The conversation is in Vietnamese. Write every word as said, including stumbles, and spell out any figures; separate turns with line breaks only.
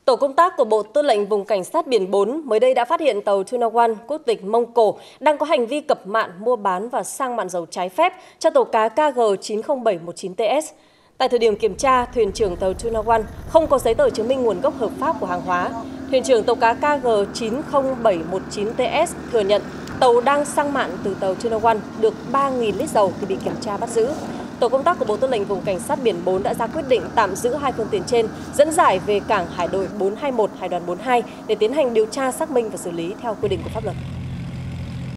Tổ công tác của Bộ Tư lệnh Vùng Cảnh sát Biển bốn mới đây đã phát hiện tàu Tuna One quốc tịch Mông Cổ đang có hành vi cập mạn, mua bán và sang mạn dầu trái phép cho tàu cá K G chín không bảy một chín T S. Tại thời điểm kiểm tra, thuyền trưởng tàu Tuna One không có giấy tờ chứng minh nguồn gốc hợp pháp của hàng hóa. Thuyền trưởng tàu cá K G chín không bảy một chín T S thừa nhận tàu đang sang mạn từ tàu Tuna One được ba nghìn lít dầu thì bị kiểm tra bắt giữ. Tổ công tác của Bộ Tư lệnh Vùng Cảnh sát Biển bốn đã ra quyết định tạm giữ hai phương tiện trên, dẫn giải về cảng Hải đội bốn hai mốt, Hải đoàn bốn mươi hai để tiến hành điều tra, xác minh và xử lý theo quy định của pháp luật.